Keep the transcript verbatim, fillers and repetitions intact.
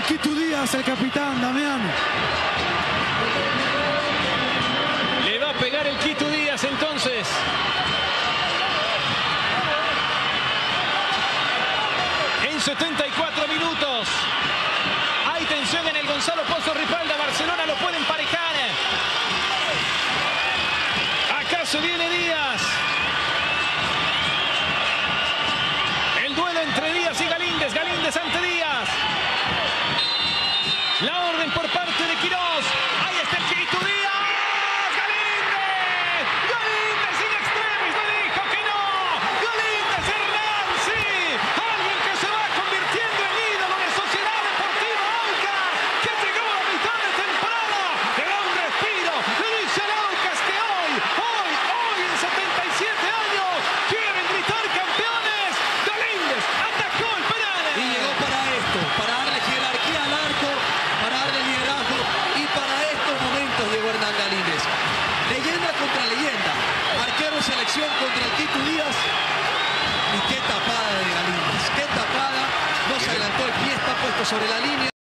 Quito Díaz, el capitán, Damián. Le va a pegar el Quito Díaz entonces. En setenta y cuatro minutos. Hay tensión en el Gonzalo Pozo Ripalda. Barcelona lo puede emparejar. Acá se viene Díaz. El duelo entre Díaz y Galíndez. Galíndez ante Díaz. La orden por parte de Quirós. Ahí está el Quito Díaz. Galíndez. Galíndez sin extremis. Le dijo que no. Galíndez Hernán, sí. Alguien que se va convirtiendo en ídolo de Sociedad Deportiva Aucas, que llegó a mitad de temporada. Le da un respiro. Le dice al Aucas que hoy, hoy, hoy en setenta y siete años quieren gritar campeones. Galíndez atacó el penal. Y llegó para esto, para darle jerarquía al arco, para darle liderazgo, y para estos momentos llegó Hernán Galíndez. Leyenda contra leyenda, arquero selección contra el Quito Díaz. Y qué tapada de Galíndez, qué tapada, no se adelantó el pie, está puesto sobre la línea.